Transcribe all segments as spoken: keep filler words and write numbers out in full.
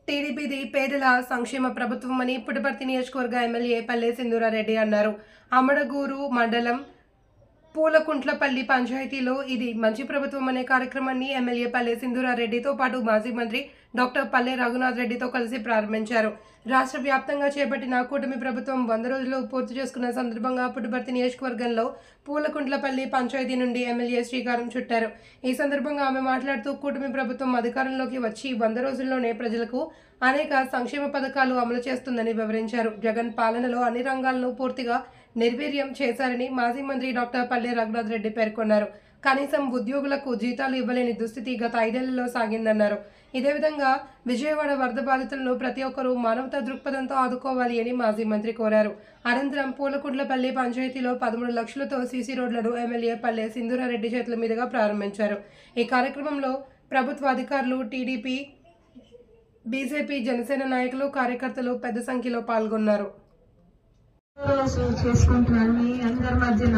టీడీపీది పేదల సంక్షేమ ప్రభుత్వమని పుట్టపర్తి నియోజకవర్గ ఎమ్మెల్యే పల్లె సింధూరారెడ్డి అన్నారు. అమడగూరు మండలం పూలకుంట్లపల్లి పంచాయతీలో ఇది మంచి ప్రభుత్వం అనే కార్యక్రమాన్ని ఎమ్మెల్యే పల్లె సింధూరారెడ్డితో పాటు మాజీ మంత్రి డాక్టర్ పల్లె రఘునాథ్ రెడ్డితో కలిసి ప్రారంభించారు. రాష్ట్ర వ్యాప్తంగా చేపట్టిన కూటమి ప్రభుత్వం వంద రోజులు పూర్తి చేసుకున్న సందర్భంగా పుట్టపర్తి నియోజకవర్గంలో పూలకుంట్లపల్లి పంచాయతీ నుండి ఎమ్మెల్యే శ్రీకారం చుట్టారు. ఈ సందర్భంగా ఆమె మాట్లాడుతూ కూటమి ప్రభుత్వం అధికారంలోకి వచ్చి వంద రోజుల్లోనే ప్రజలకు అనేక సంక్షేమ పథకాలు అమలు చేస్తుందని వివరించారు. జగన్ పాలనలో అన్ని రంగాలను పూర్తిగా నిర్వీర్యం చేశారని మాజీ మంత్రి డాక్టర్ పల్లె రఘునాథ్ రెడ్డి పేర్కొన్నారు. కనీసం ఉద్యోగులకు జీతాలు ఇవ్వలేని దుస్థితి గత ఐదేళ్లలో సాగిందన్నారు. ఇదే విధంగా విజయవాడ వరద బాధితులను ప్రతి ఒక్కరూ మానవతా దృక్పథంతో ఆదుకోవాలి అని మాజీ మంత్రి కోరారు. అనంతరం పూలకుంట్లపల్లి పంచాయతీలో పదమూడు లక్షలతో సీసీ రోడ్లను ఎమ్మెల్యే పల్లె సింధూరారెడ్డి చేతుల మీదుగా ప్రారంభించారు. ఈ కార్యక్రమంలో ప్రభుత్వ అధికారులు, టీడీపీ, బీజేపీ, జనసేన నాయకులు, కార్యకర్తలు పెద్ద సంఖ్యలో పాల్గొన్నారు. చేసుకుంటున్నాను మీ అందరి మధ్యన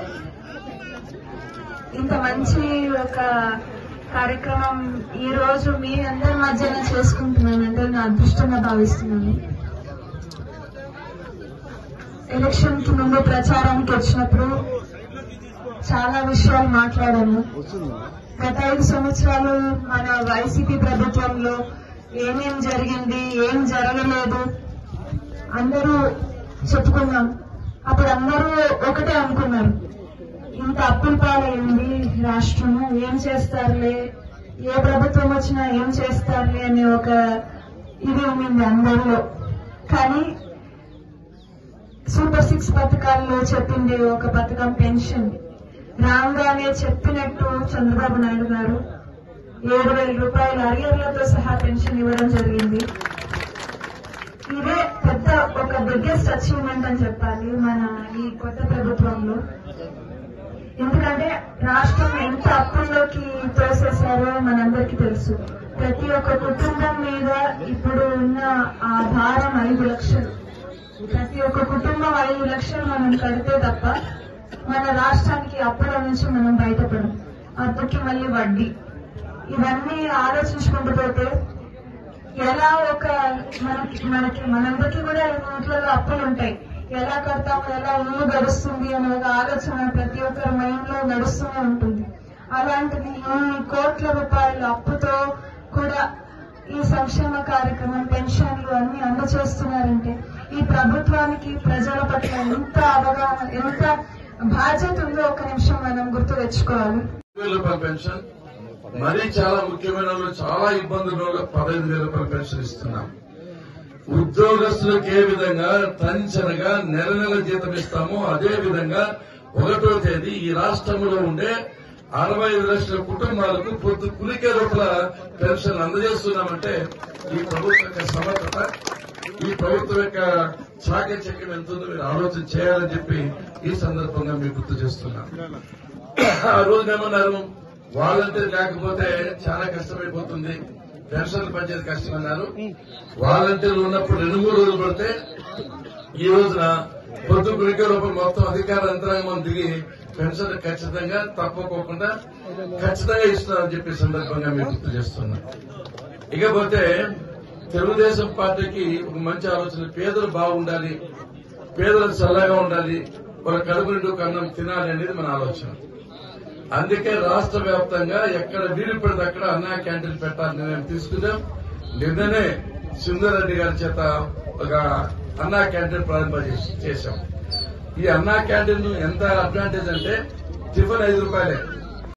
ఇంత మంచి ఒక కార్యక్రమం ఈ రోజు మీ అందరి మధ్యన చేసుకుంటున్నానంటే నా అదృష్టంగా భావిస్తున్నాను. ఎలక్షన్ కి ముందు ప్రచారానికి వచ్చినప్పుడు చాలా విషయాలు మాట్లాడాము. గత ఐదు సంవత్సరాలు మన వైసీపీ ప్రభుత్వంలో ఏమేం జరిగింది, ఏం జరగలేదు అందరూ చెప్పుకున్నాం. అప్పుడు అందరూ ఒకటే అనుకున్నారు, ఇంత అప్పుల పాలైంది రాష్ట్రము, ఏం చేస్తారులే, ఏ ప్రభుత్వం వచ్చినా ఏం చేస్తారులే అనే ఒక ఇది ఉంది అందరిలో. కానీ సూపర్ సిక్స్ పథకాల్లో చెప్పింది ఒక పథకం పెన్షన్. రాగానే చెప్పినట్టు చంద్రబాబు నాయుడు గారు ఏడు వేల రూపాయల అరియర్లతో సహా పెన్షన్ ఇవ్వడం జరిగింది. ఇదే పెద్ద ఒక బిగ్గెస్ట్ అచీవ్మెంట్ అని చెప్పాలి మన ఈ కొత్త ప్రభుత్వంలో. ఎందుకంటే రాష్ట్రం ఎంత అప్పుల్లోకి తోసేశారో మనందరికీ తెలుసు. ప్రతి ఒక్క కుటుంబం మీద ఇప్పుడు ఉన్న ఆ భారం ఐదు లక్షలు. ప్రతి ఒక్క కుటుంబం ఐదు లక్షలు మనం కడితే తప్ప మన రాష్ట్రానికి అప్పుల నుంచి మనం బయటపడం. అప్పుకి మళ్ళీ వడ్డీ, ఇవన్నీ ఆలోచించుకుంటూ పోతే ఎలా ఒక మనకి మనకి మనందరికీ కూడా ఇంట్లో అప్పులు ఉంటాయి, ఎలా కడతాము, ఎలా ఇల్లు గడుస్తుంది అనే ఒక ఆలోచన ప్రతి ఒక్కరి మైండ్ లో నడుస్తూనే ఉంటుంది. అలాంటిది ఈ కోట్ల రూపాయల అప్పుతో కూడా ఈ సంక్షేమ కార్యక్రమం, పెన్షన్లు అన్ని అందజేస్తున్నారంటే ఈ ప్రభుత్వానికి ప్రజల పట్ల ఎంత అవగాహన, ఎంత బాధ్యత ఉందో ఒక నిమిషం మనం గుర్తు తెచ్చుకోవాలి. పెన్షన్ మరీ చాలా ముఖ్యమైన చాలా ఇబ్బందులు పదహైదు వేల రూపాయల పెన్షన్ ఇస్తున్నాం. ఉద్యోగస్తులకు ఏ విధంగా టెన్షన్గా నెల నెల జీతం ఇస్తామో అదే విధంగా ఒకటో తేదీ ఈ రాష్ట్రంలో ఉండే అరవై ఐదు లక్షల కుటుంబాలకు పొద్దు కులికే లోపల పెన్షన్ అందజేస్తున్నామంటే ఈ ప్రభుత్వం యొక్క సమర్థత, ఈ ప్రభుత్వం యొక్క చాకచక్యం ఎంత ఉందో మీరు ఆలోచన చేయాలని చెప్పి ఈ సందర్భంగా మీకు గుర్తు చేస్తున్నాం. ఆ రోజు ఏమన్నారు, వాలంటీర్ లేకపోతే చాలా కష్టమైపోతుంది, పెన్షన్లు పంచేది కష్టం అన్నారు. వాలంటీర్లు ఉన్నప్పుడు రెండు మూడు రోజులు పడితే ఈ రోజున పొద్దు గురికే రూపాయలు మొత్తం అధికార యంత్రాంగం దిగి పెన్షన్ ఖచ్చితంగా తప్పకోకుండా ఖచ్చితంగా ఇస్తున్నారని చెప్పే సందర్భంగా మేము గుర్తు చేస్తున్నాం. ఇకపోతే తెలుగుదేశం పార్టీకి ఒక మంచి ఆలోచన, పేదలు బాగుండాలి, పేదలకు చల్లగా ఉండాలి, వాళ్ళ కడుపు నిండు కన్నం తినాలి అనేది మన ఆలోచన. అందుకే రాష్ట్ర వ్యాప్తంగా ఎక్కడ వీలు పడితే అక్కడ అన్నా క్యాంటీన్ పెట్టాలని నిర్ణయం తీసుకున్నాం. నిన్ననే సింధూరారెడ్డి గారి చేత ఒక అన్నా క్యాంటీన్ ప్రారంభం చేశాం. ఈ అన్నా క్యాంటీన్ ఎంత అడ్వాంటేజ్ అంటే టిఫిన్ ఐదు రూపాయలే,